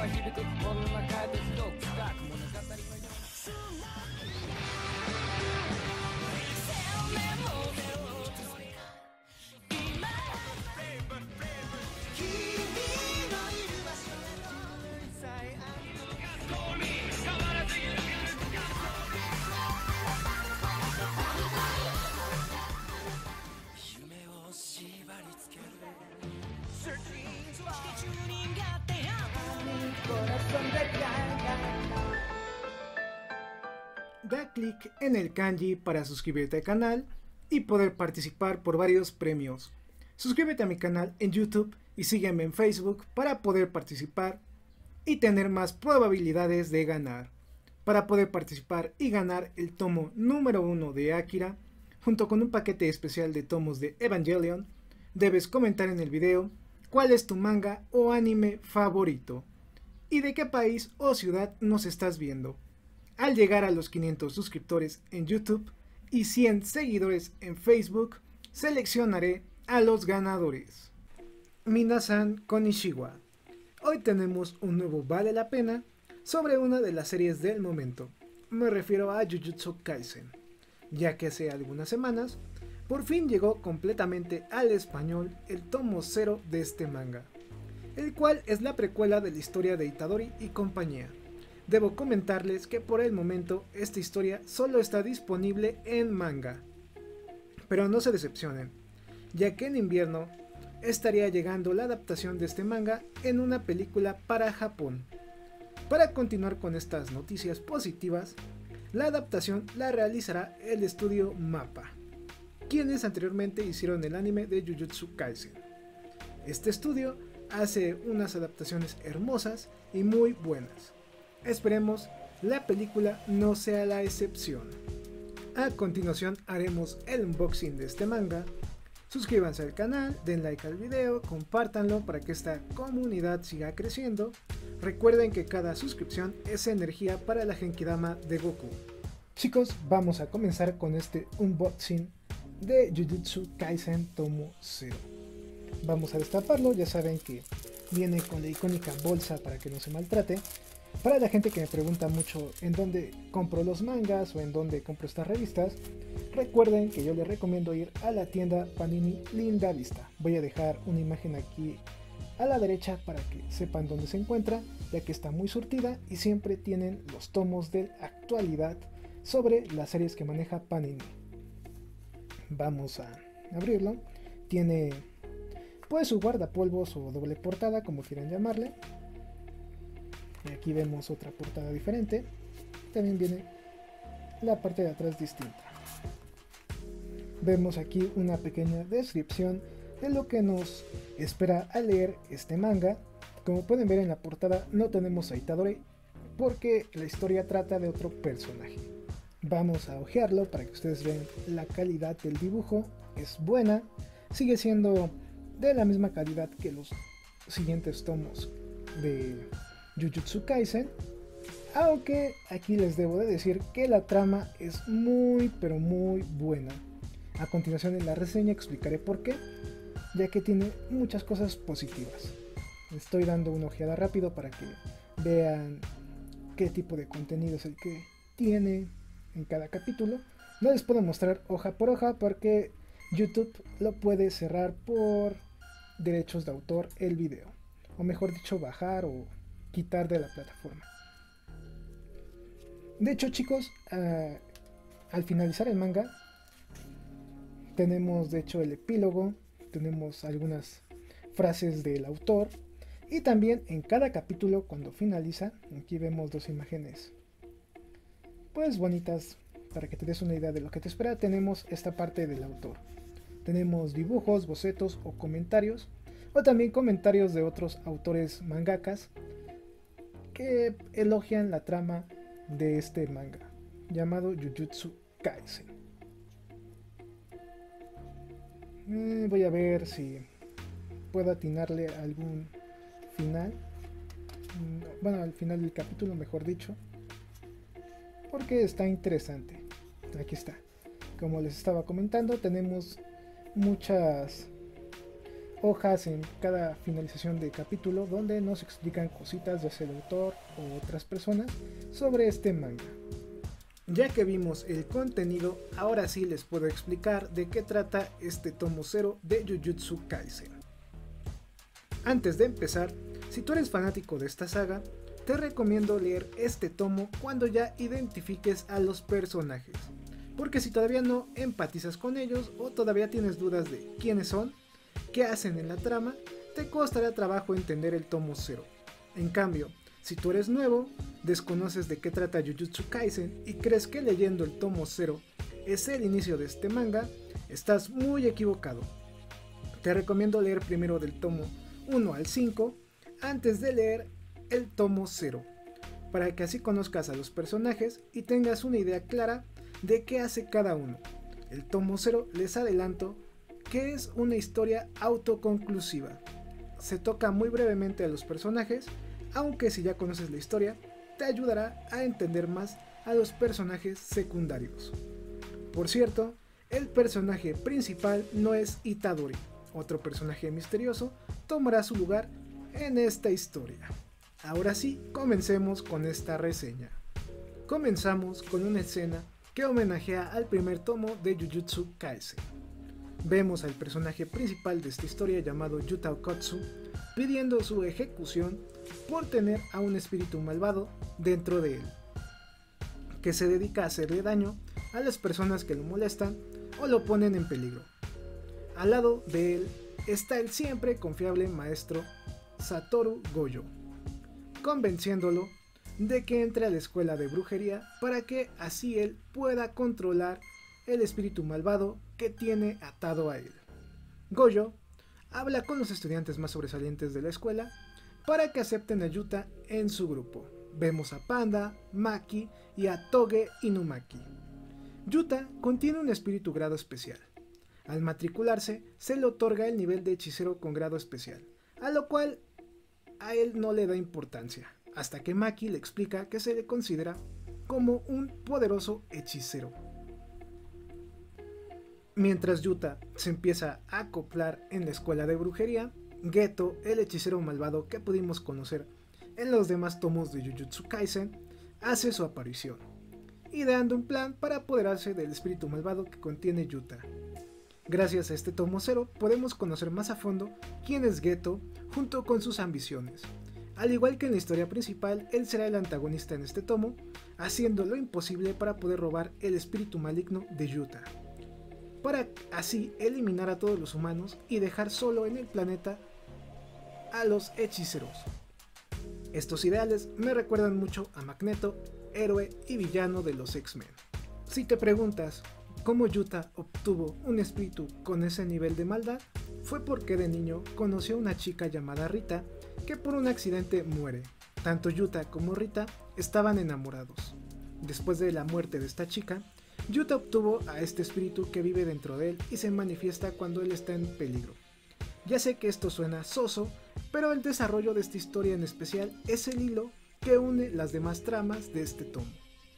Da clic en el kanji para suscribirte al canal y poder participar por varios premios. Suscríbete a mi canal en YouTube y sígueme en Facebook para poder participar y tener más probabilidades de ganar. Para poder participar y ganar el tomo número 1 de Akira, junto con un paquete especial de tomos de Evangelion, debes comentar en el video cuál es tu manga o anime favorito y de qué país o ciudad nos estás viendo. Al llegar a los 500 suscriptores en YouTube y 100 seguidores en Facebook, seleccionaré a los ganadores. Minasan konnichiwa. Hoy tenemos un nuevo Vale la Pena sobre una de las series del momento. Me refiero a Jujutsu Kaisen, ya que hace algunas semanas por fin llegó completamente al español el tomo 0 de este manga, el cual es la precuela de la historia de Itadori y compañía. Debo comentarles que por el momento esta historia solo está disponible en manga, pero no se decepcionen, ya que en invierno estaría llegando la adaptación de este manga en una película para Japón. Para continuar con estas noticias positivas, la adaptación la realizará el estudio MAPPA, quienes anteriormente hicieron el anime de Jujutsu Kaisen. Este estudio hace unas adaptaciones hermosas y muy buenas. Esperemos la película no sea la excepción. A continuación haremos el unboxing de este manga. Suscríbanse al canal, den like al video, compártanlo para que esta comunidad siga creciendo. Recuerden que cada suscripción es energía para la Genkidama de Goku. Chicos, vamos a comenzar con este unboxing de Jujutsu Kaisen tomo 0. Vamos a destaparlo, ya saben que viene con la icónica bolsa para que no se maltrate. Para la gente que me pregunta mucho en dónde compro los mangas o en dónde compro estas revistas, recuerden que yo les recomiendo ir a la tienda Panini Linda Vista. Voy a dejar una imagen aquí a la derecha para que sepan dónde se encuentra, ya que está muy surtida y siempre tienen los tomos de actualidad sobre las series que maneja Panini. Vamos a abrirlo. Tiene pues su guardapolvos o doble portada, como quieran llamarle. Aquí vemos otra portada diferente. También viene la parte de atrás distinta. Vemos aquí una pequeña descripción de lo que nos espera al leer este manga. Como pueden ver en la portada no tenemos a Itadori porque la historia trata de otro personaje. Vamos a hojearlo para que ustedes vean la calidad del dibujo. Es buena, sigue siendo de la misma calidad que los siguientes tomos de Jujutsu Kaisen, aunque aquí les debo de decir que la trama es muy pero muy buena. A continuación en la reseña explicaré por qué, ya que tiene muchas cosas positivas. Estoy dando una ojeada rápido para que vean qué tipo de contenido es el que tiene en cada capítulo. No les puedo mostrar hoja por hoja porque YouTube lo puede cerrar por derechos de autor el video, o mejor dicho bajar o quitar de la plataforma. De hecho chicos, al finalizar el manga tenemos de hecho el epílogo, tenemos algunas frases del autor y también en cada capítulo cuando finaliza, aquí vemos dos imágenes pues bonitas para que te des una idea de lo que te espera. Tenemos esta parte del autor, tenemos dibujos, bocetos o comentarios, o también comentarios de otros autores mangakas que elogian la trama de este manga llamado Jujutsu Kaisen. Voy a ver si puedo atinarle a algún final, bueno, al final del capítulo mejor dicho, porque está interesante. Aquí está, como les estaba comentando, tenemos muchas hojas en cada finalización de capítulo donde nos explican cositas, ya sea el autor o otras personas, sobre este manga. Ya que vimos el contenido, ahora sí les puedo explicar de qué trata este tomo 0 de Jujutsu Kaisen. Antes de empezar, si tú eres fanático de esta saga, te recomiendo leer este tomo cuando ya identifiques a los personajes, porque si todavía no empatizas con ellos o todavía tienes dudas de quiénes son, qué hacen en la trama, te costará trabajo entender el tomo 0. En cambio, si tú eres nuevo, desconoces de qué trata Jujutsu Kaisen y crees que leyendo el tomo 0 es el inicio de este manga, estás muy equivocado. Te recomiendo leer primero del tomo 1 al 5 antes de leer el tomo 0, para que así conozcas a los personajes y tengas una idea clara de qué hace cada uno. El tomo 0, les adelanto, que es una historia autoconclusiva. Se toca muy brevemente a los personajes, aunque si ya conoces la historia, te ayudará a entender más a los personajes secundarios. Por cierto, el personaje principal no es Itadori. Otro personaje misterioso tomará su lugar en esta historia. Ahora sí, comencemos con esta reseña. Comenzamos con una escena que homenajea al primer tomo de Jujutsu Kaisen. Vemos al personaje principal de esta historia llamado Yuta Okkotsu pidiendo su ejecución por tener a un espíritu malvado dentro de él, que se dedica a hacerle daño a las personas que lo molestan o lo ponen en peligro. Al lado de él está el siempre confiable maestro Satoru Gojo, convenciéndolo de que entre a la escuela de brujería para que así él pueda controlar el espíritu malvado que tiene atado a él. Gojo habla con los estudiantes más sobresalientes de la escuela para que acepten a Yuta en su grupo. Vemos a Panda, Maki y a Toge Inumaki. Yuta contiene un espíritu grado especial. Al matricularse se le otorga el nivel de hechicero con grado especial, a lo cual a él no le da importancia, hasta que Maki le explica que se le considera como un poderoso hechicero. Mientras Yuta se empieza a acoplar en la escuela de brujería, Geto, el hechicero malvado que pudimos conocer en los demás tomos de Jujutsu Kaisen, hace su aparición, ideando un plan para apoderarse del espíritu malvado que contiene Yuta. Gracias a este tomo 0 podemos conocer más a fondo quién es Geto junto con sus ambiciones. Al igual que en la historia principal, él será el antagonista en este tomo, haciendo lo imposible para poder robar el espíritu maligno de Yuta, para así eliminar a todos los humanos y dejar solo en el planeta a los hechiceros. Estos ideales me recuerdan mucho a Magneto, héroe y villano de los X-Men. Si te preguntas cómo Yuta obtuvo un espíritu con ese nivel de maldad, fue porque de niño conoció a una chica llamada Rita que por un accidente muere. Tanto Yuta como Rita estaban enamorados. Después de la muerte de esta chica, Yuta obtuvo a este espíritu que vive dentro de él y se manifiesta cuando él está en peligro. Ya sé que esto suena soso, pero el desarrollo de esta historia en especial es el hilo que une las demás tramas de este tomo.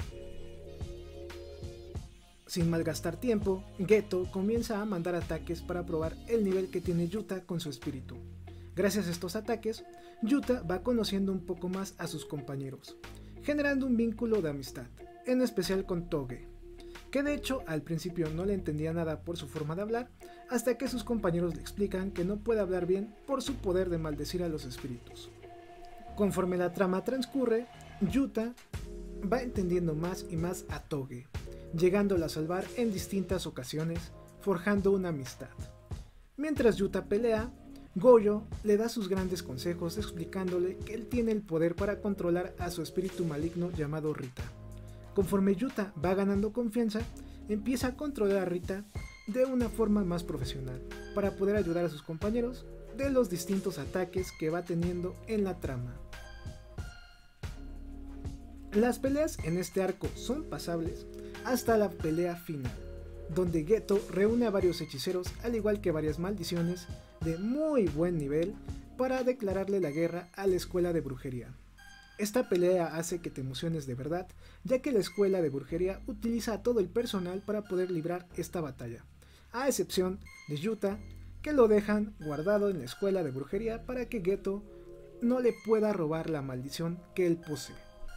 Sin malgastar tiempo, Geto comienza a mandar ataques para probar el nivel que tiene Yuta con su espíritu. Gracias a estos ataques, Yuta va conociendo un poco más a sus compañeros, generando un vínculo de amistad, en especial con Toge, que de hecho al principio no le entendía nada por su forma de hablar, hasta que sus compañeros le explican que no puede hablar bien por su poder de maldecir a los espíritus. Conforme la trama transcurre, Yuta va entendiendo más y más a Toge, llegándola a salvar en distintas ocasiones, forjando una amistad. Mientras Yuta pelea, Gojo le da sus grandes consejos explicándole que él tiene el poder para controlar a su espíritu maligno llamado Rita. Conforme Yuta va ganando confianza, empieza a controlar a Rita de una forma más profesional, para poder ayudar a sus compañeros de los distintos ataques que va teniendo en la trama. Las peleas en este arco son pasables hasta la pelea final, donde Geto reúne a varios hechiceros al igual que varias maldiciones de muy buen nivel para declararle la guerra a la escuela de brujería. Esta pelea hace que te emociones de verdad, ya que la escuela de brujería utiliza a todo el personal para poder librar esta batalla, a excepción de Yuta, que lo dejan guardado en la escuela de brujería para que Geto no le pueda robar la maldición que él posee.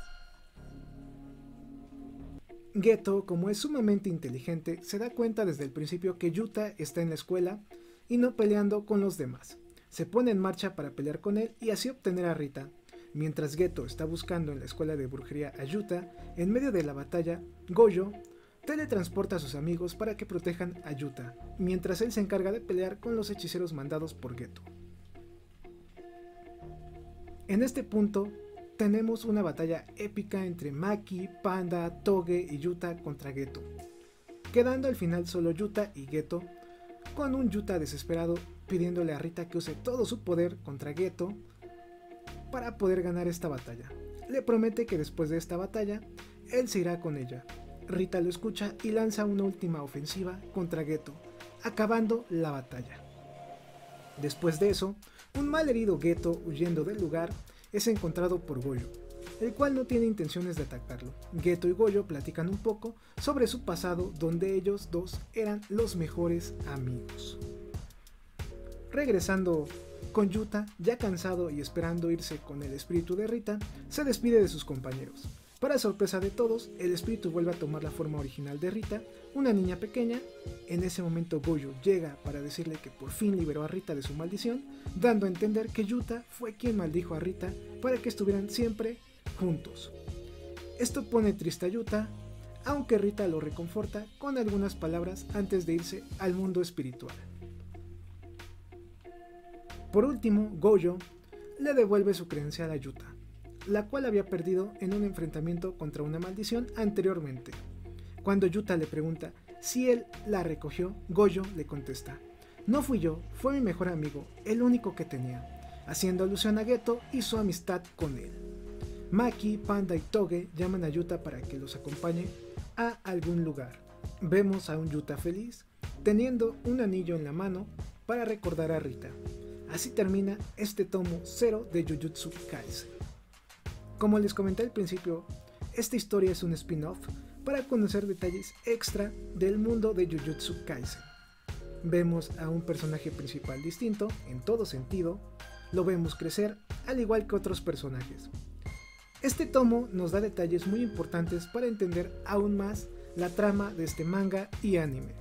Geto, como es sumamente inteligente, se da cuenta desde el principio que Yuta está en la escuela y no peleando con los demás. Se pone en marcha para pelear con él y así obtener a Rita. Mientras Geto está buscando en la escuela de brujería a Yuta, en medio de la batalla, Gojo teletransporta a sus amigos para que protejan a Yuta, mientras él se encarga de pelear con los hechiceros mandados por Geto. En este punto, tenemos una batalla épica entre Maki, Panda, Toge y Yuta contra Geto, quedando al final solo Yuta y Geto, con un Yuta desesperado pidiéndole a Rita que use todo su poder contra Geto para poder ganar esta batalla. Le promete que después de esta batalla, él se irá con ella. Rita lo escucha y lanza una última ofensiva contra Geto, acabando la batalla. Después de eso, un malherido Geto huyendo del lugar es encontrado por Gojo, el cual no tiene intenciones de atacarlo. Geto y Gojo platican un poco sobre su pasado, donde ellos dos eran los mejores amigos. Regresando con Yuta, ya cansado y esperando irse con el espíritu de Rita, se despide de sus compañeros. Para sorpresa de todos, el espíritu vuelve a tomar la forma original de Rita, una niña pequeña. En ese momento Gojo llega para decirle que por fin liberó a Rita de su maldición, dando a entender que Yuta fue quien maldijo a Rita para que estuvieran siempre juntos. Esto pone triste a Yuta, aunque Rita lo reconforta con algunas palabras antes de irse al mundo espiritual. Por último, Gojo le devuelve su credencial a Yuta, la cual había perdido en un enfrentamiento contra una maldición anteriormente. Cuando Yuta le pregunta si él la recogió, Gojo le contesta: "No fui yo, fue mi mejor amigo, el único que tenía", haciendo alusión a Geto y su amistad con él. Maki, Panda y Toge llaman a Yuta para que los acompañe a algún lugar. Vemos a un Yuta feliz, teniendo un anillo en la mano para recordar a Rita. Así termina este tomo 0 de Jujutsu Kaisen. Como les comenté al principio, esta historia es un spin-off para conocer detalles extra del mundo de Jujutsu Kaisen. Vemos a un personaje principal distinto en todo sentido, lo vemos crecer al igual que otros personajes. Este tomo nos da detalles muy importantes para entender aún más la trama de este manga y anime.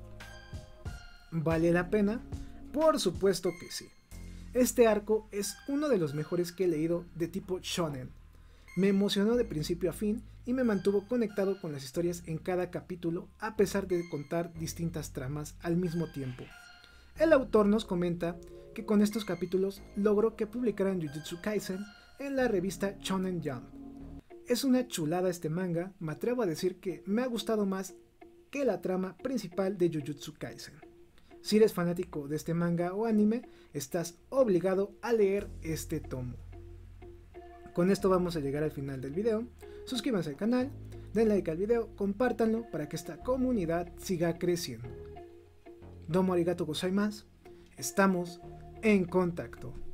¿Vale la pena? Por supuesto que sí. Este arco es uno de los mejores que he leído de tipo shonen. Me emocionó de principio a fin y me mantuvo conectado con las historias en cada capítulo a pesar de contar distintas tramas al mismo tiempo. El autor nos comenta que con estos capítulos logró que publicaran Jujutsu Kaisen en la revista Shonen Jump. Es una chulada este manga, me atrevo a decir que me ha gustado más que la trama principal de Jujutsu Kaisen. Si eres fanático de este manga o anime, estás obligado a leer este tomo. Con esto vamos a llegar al final del video. Suscríbanse al canal, den like al video, compártanlo para que esta comunidad siga creciendo. Domo arigato gozaimasu, estamos en contacto.